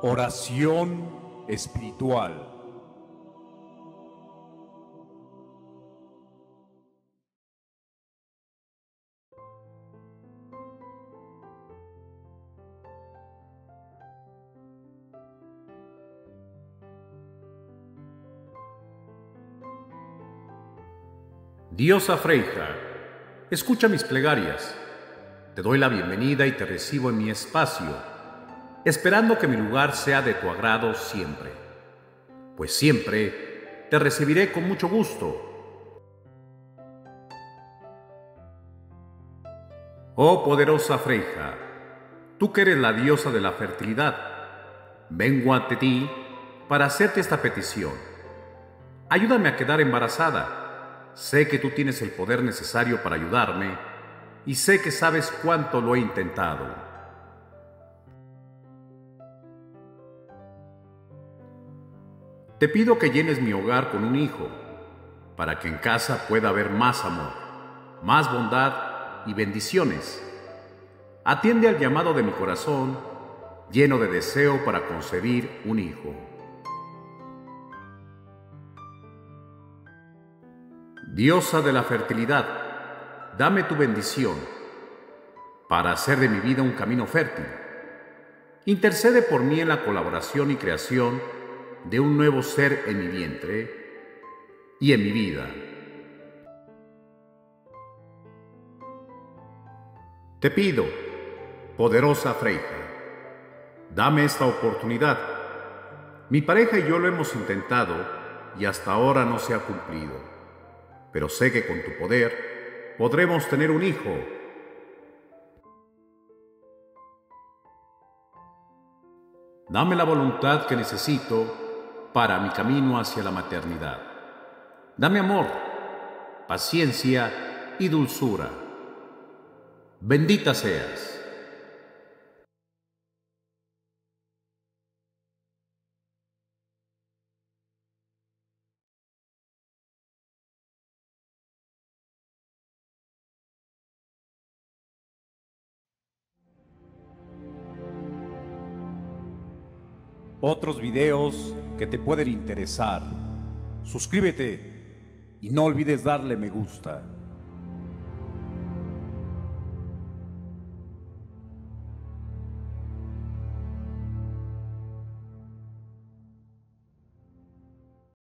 Oración espiritual. Diosa Freyja, escucha mis plegarias. Te doy la bienvenida y te recibo en mi espacio, esperando que mi lugar sea de tu agrado siempre, pues siempre te recibiré con mucho gusto. Oh poderosa Freyja, tú que eres la diosa de la fertilidad, vengo ante ti para hacerte esta petición. Ayúdame a quedar embarazada. Sé que tú tienes el poder necesario para ayudarme y sé que sabes cuánto lo he intentado. Te pido que llenes mi hogar con un hijo, para que en casa pueda haber más amor, más bondad y bendiciones. Atiende al llamado de mi corazón, lleno de deseo para concebir un hijo. Diosa de la fertilidad, dame tu bendición para hacer de mi vida un camino fértil. Intercede por mí en la colaboración y creación de un nuevo ser en mi vientre y en mi vida. Te pido, poderosa Freyja, dame esta oportunidad. Mi pareja y yo lo hemos intentado y hasta ahora no se ha cumplido. Pero sé que con tu poder podremos tener un hijo. Dame la voluntad que necesito para mi camino hacia la maternidad. Dame amor, paciencia y dulzura. Bendita seas. Otros videos que te pueden interesar. Suscríbete y no olvides darle me gusta.